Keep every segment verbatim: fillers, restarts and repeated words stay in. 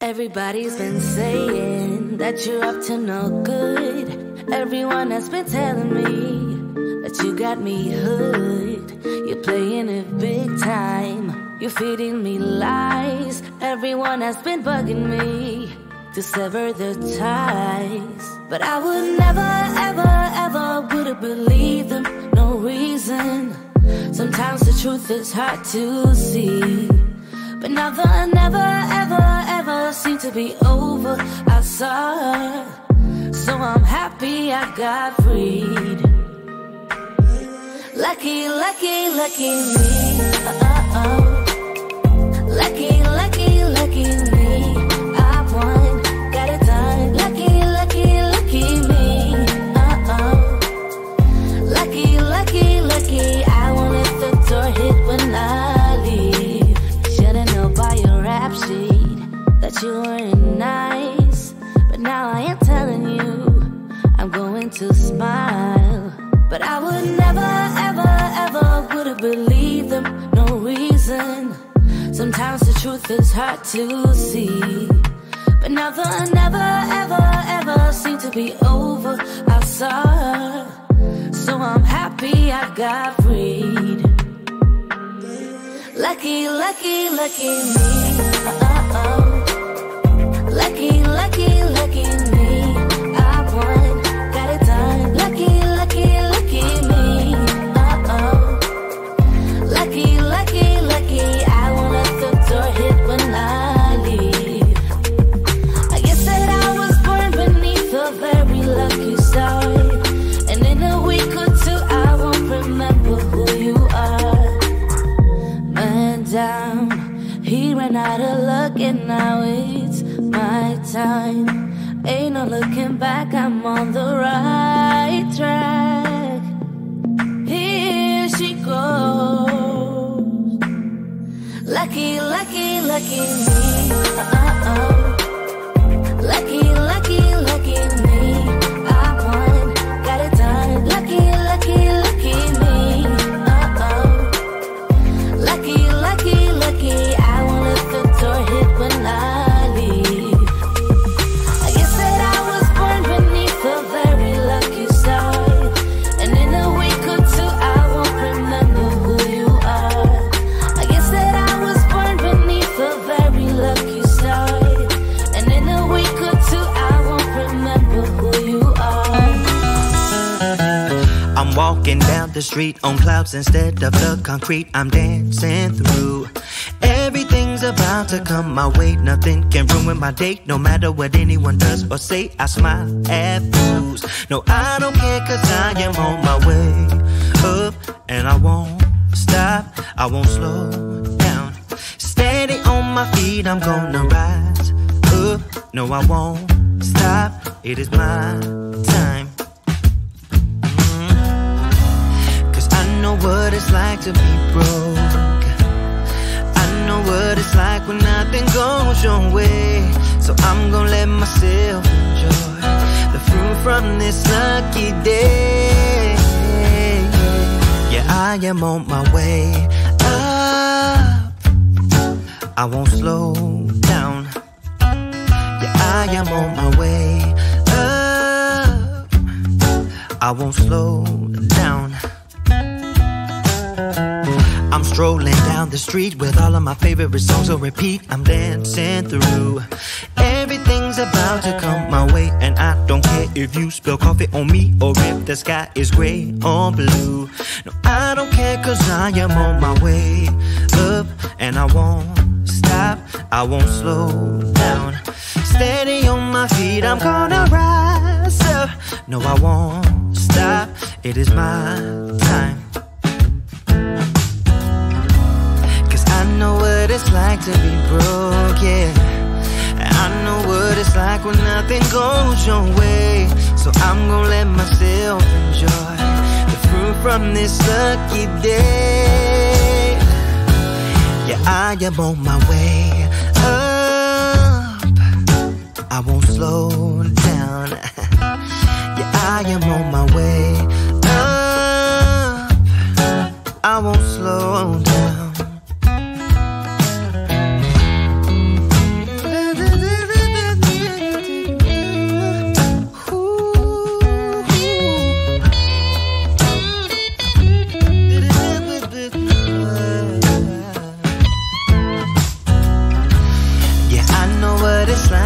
Everybody's been saying that you're up to no good. Everyone has been telling me that you got me hood. You're playing it big time. You're feeding me lies. Everyone has been bugging me to sever the ties. But I would never, ever, ever would have believed them. No reason. Sometimes the truth is hard to see. But now the never, ever, ever seemed to be over. I saw her, so I'm happy I got freed. Lucky, lucky, lucky me. Uh-oh. Lucky, lucky, lucky me. I won, got it done. Lucky, lucky, lucky me. Uh-oh. Lucky, lucky, lucky. I won't let the door hit when I leave. Should've known by your rap sheet that you weren't nice. But now I am telling you, I'm going to smile. But I would never, ever, ever would have believed them. No reason. Sometimes the truth is hard to see. But now the never, ever, ever seemed to be over. I saw her, so I'm happy I got freed. Lucky, lucky, lucky me. Uh-oh. Lucky, lucky, lucky me. I won, got it done. Lucky, lucky, lucky me. Uh-oh. Lucky, lucky, lucky. I won't let the door hit when I leave. I guess that I was born beneath a very lucky star. And in a week or two I won't remember who you are. Man down, he ran out of luck and now it's my time. Ain't no looking back, I'm on the right track. Here she goes. Lucky, lucky, lucky me. Uh-oh. Lucky, lucky, lucky me. I won, got it done. Lucky, lucky, lucky me. Uh-oh. Lucky, lucky, lucky. I won't let the door hit when I leave. I guess that I was born beneath a very lucky star. And in a week or two I won't remember who you are. I guess that I was born beneath a very lucky star. And in a week or two I won't remember who you are. I'm walking down the street on clouds instead of the concrete I'm dancing through. Everything's about to come my way. Nothing can ruin my day. No matter what anyone does or say, I smile at fools. No, I don't care, cause I am on my way up. And I won't stop, I won't slow down. Steady on my feet, I'm gonna rise up. No, I won't stop, it is my time. I know what it's like to be broke. I know what it's like when nothing goes your way. So I'm gonna let myself enjoy the fruit from this lucky day. Yeah, I am on my way up. I won't slow down. Yeah, I am on my way up. I won't slow down. I'm strolling down the street with all of my favorite songs on repeat. I'm dancing through. Everything's about to come my way, and I don't care if you spill coffee on me or if the sky is gray or blue. No, I don't care, cause I am on my way up. And I won't stop, I won't slow down. Steady on my feet, I'm gonna rise up. No, I won't stop, it is my time. I know what it's like to be broke, yeah. I know what it's like when nothing goes your way. So I'm gonna let myself enjoy the fruit from this lucky day. Yeah, I am on my way up. I won't slow down. Yeah, I am on my way up. I won't slow down.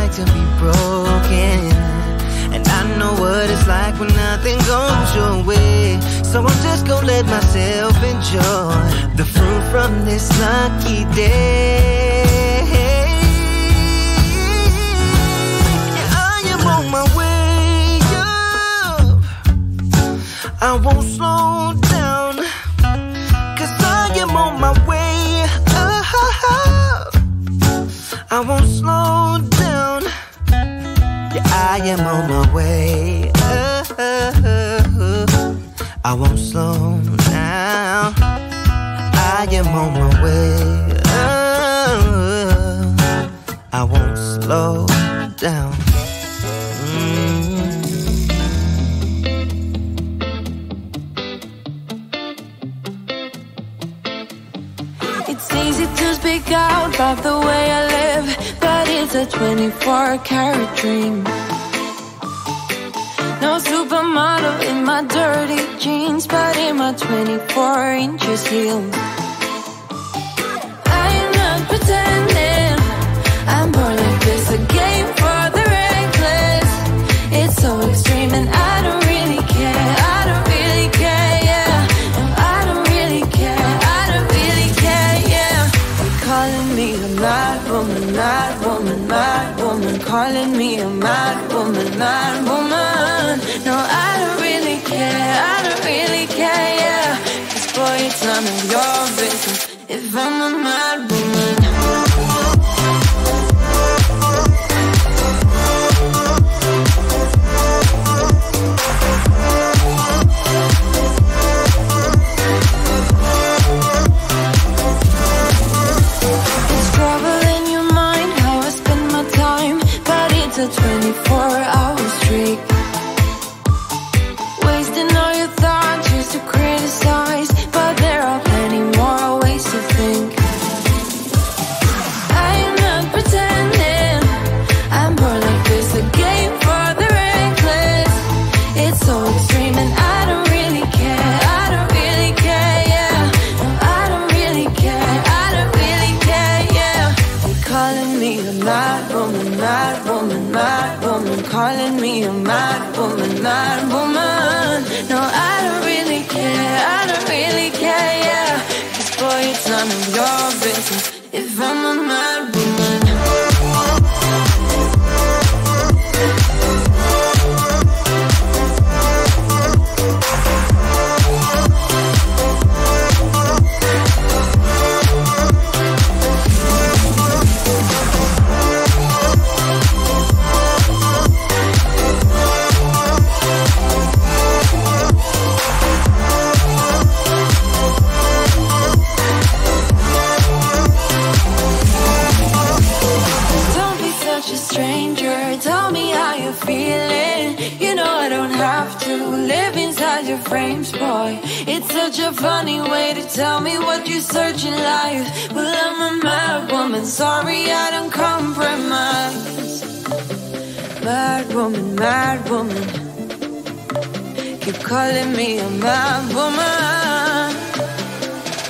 like to be broken, and I know what it's like when nothing goes your way. So I'm just gonna let myself enjoy the fruit from this lucky day. I am on my way up, I won't slow down, 'cause I am on my way up, I won't slow down. Yeah, I am on my way up, I won't slow down. I am on my way up, I won't slow down. Mm. It's easy to speak out about the way I live, but it's a twenty-four karat dream. No supermodel in my dirty jeans, but in my twenty-four inches heels. I am not pretending, I'm born like this, a game for the reckless. It's so extreme and I don't really care, I don't really care, yeah. No, I don't really care, I don't really care, yeah. They're calling me a mad woman, mad woman, mad woman, calling me a mad woman, mad woman. No, I don't really care, I don't really care, yeah. 'Cause boy, it's none of your business if I'm a mad woman. It's trouble in your mind, how I spend my time, but it's a twenty-four hour streak. Wasting all your thoughts just to criticize, but there are plenty more ways to think. I am not pretending, I'm born like this, a game for the reckless. It's so extreme and I don't really care, I don't really care, yeah. No, I don't really care, I don't really care, yeah. They're calling me a mad woman, mad woman, mad woman, calling me a mad woman, mad woman. No, I don't really care, I don't really care, yeah. 'Cause boy, it's none of your business if I'm a mad woman. Frames, boy, it's such a funny way to tell me what you search in life. Well, I'm a mad woman, sorry I don't compromise. Mad woman, mad woman, keep calling me a mad woman.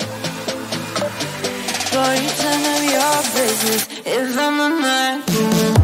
Boy, it's none of your business if I'm a mad woman.